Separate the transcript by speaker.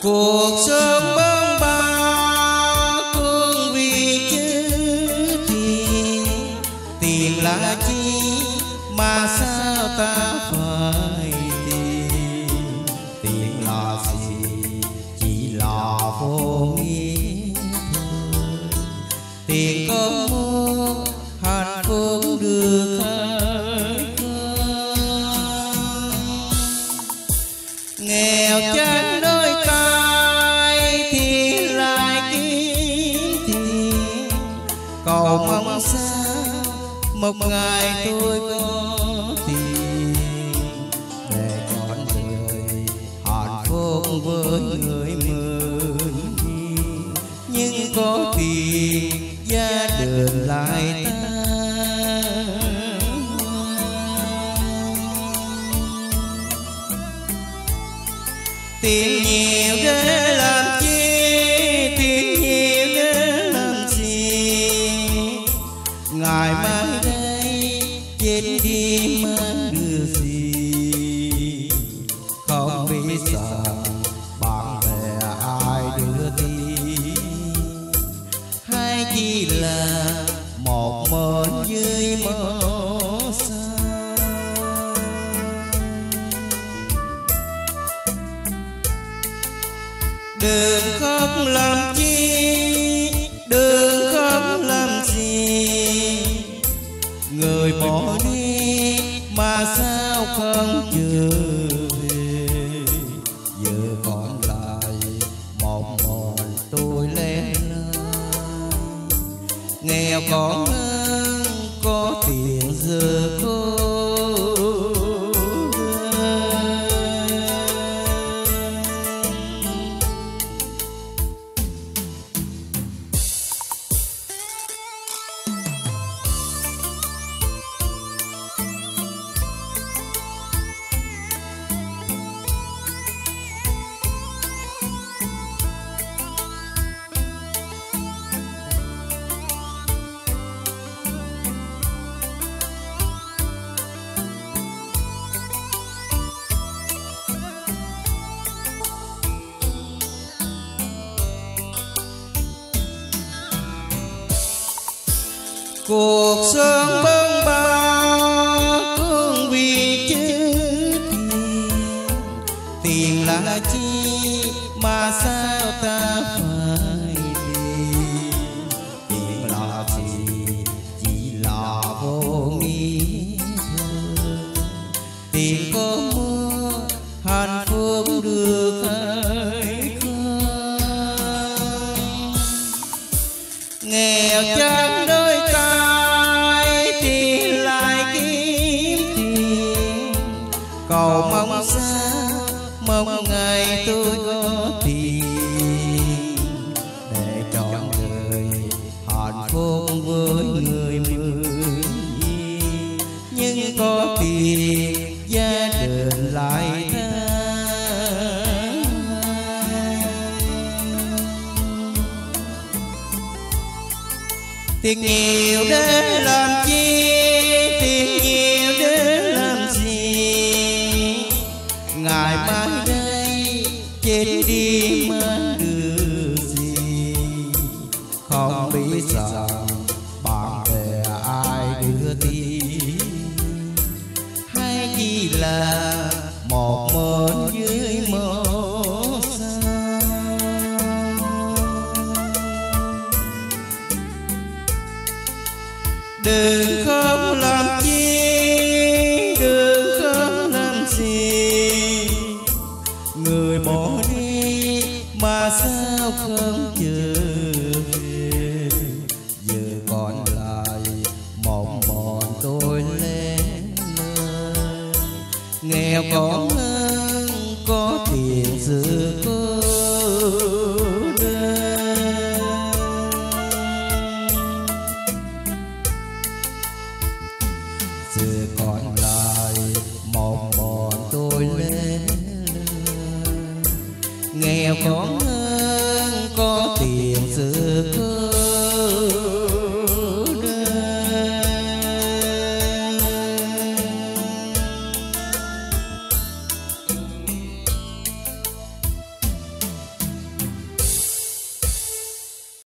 Speaker 1: cuộc sống bâng ba cương vị chứ tiền là chi mà sao ta phải tiền là gì chỉ là vô nghĩa thôi. Tiền có mua hạnh phúc được hay không? Nghèo chẳng đôi tay thì lại kiếm tiền, cầu mong sao một ngày tôi có tiền để chọn đời hạnh phúc với người mừng. Nhưng có tiền gia đình lại tiền nhiều để làm chi, tiền nhiều để làm gì? Ngày mai đây chết đi mang đưa gì? Không biết rằng bạn bè ai đưa đi, hay chỉ là một món dưới mơ xa. Đừng khóc làm chi, đừng khóc làm gì, người bỏ đi mà sao không trở về. Giờ còn lại một mình tôi lẻ loi, nghèo còn hơn có tiền giờ khô. Cuộc sống bâng ba cương vị chứ tiền là chi mà sao ta phải tiền là gì chỉ là vô nghĩa thôi. Tiền có mua hạnh phúc được hay không? Nghèo chẳng đôi cầu mong sao mong ngày tôi có tiền để chọn đời hạnh phúc với người mừng. Nhưng có tiền gia đình lại than. Tiền nhiều để làm chi, tiền nhiều để làm gì? Ngày mai đây chết đi mang được gì? Không biết rằng bạn bè ai đưa tiền, hay chỉ là một món dưới mơ xa. Đừng khóc làm chi, đừng khóc làm gì, người bỏ đi mà sao không trở về. Giờ còn lại một bọn tôi lẻ loi, nghèo còn hơn có tiền giờ cô đơn. Giờ còn lại một bọn tôi lẻ loi, nghèo còn